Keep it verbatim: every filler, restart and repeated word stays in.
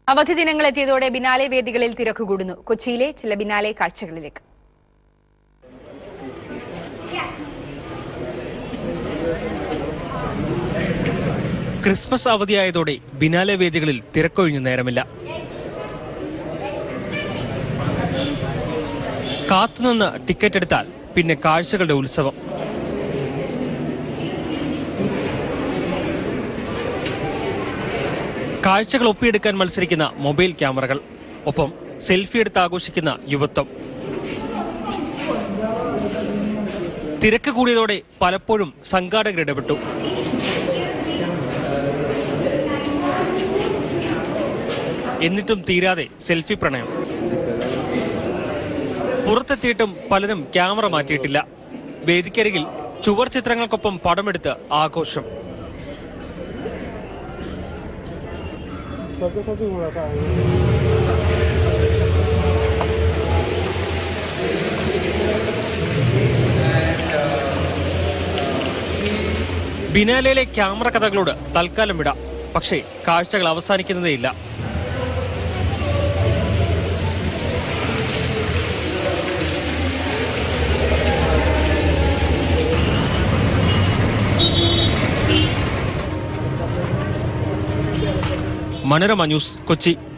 അവധി ദിനങ്ങളെത്തിയതോടെ ബിനാലെ വേദികളിൽ തിരക്ക് കൂടുന്നു. കൊച്ചിയിലെ ചില ബിനാലെ കാഴ്ചകളിലേക്ക്. ക്രിസ്മസ് അവധിയായതോടെ ബിനാലെ വേദികളിൽ തിരക്കൊഴിഞ്ഞു നേരമില്ല. കാത്തുനിന്ന് ടിക്കറ്റ് എടുത്താൽ പിന്നെ കാഴ്ചകളുടെ ഉത്സവം. കാഴ്ചകൾ ഒപ്പിയെടുക്കാൻ മത്സരിക്കുന്ന മൊബൈൽ ക്യാമറകൾ, ഒപ്പം സെൽഫി എടുത്ത് ആഘോഷിക്കുന്ന യുവത്വം. തിരക്ക് കൂടിയതോടെ പലപ്പോഴും സംഘാടകർ ഇടപെട്ടു. എന്നിട്ടും തീരാതെ സെൽഫി പ്രണയം. പുറത്തെത്തിയിട്ടും പലരും ക്യാമറ മാറ്റിയിട്ടില്ല. വേദിക്കരികിൽ ചുവർ ചിത്രങ്ങൾക്കൊപ്പം പടമെടുത്ത് ആഘോഷം. ബിനാലയിലെ ക്യാമറ കഥകളോട് തൽക്കാലം വിടാം. പക്ഷേ കാഴ്ചകൾ അവസാനിക്കുന്നതേയില്ല. മനോരമ ന്യൂസ്, കൊച്ചി.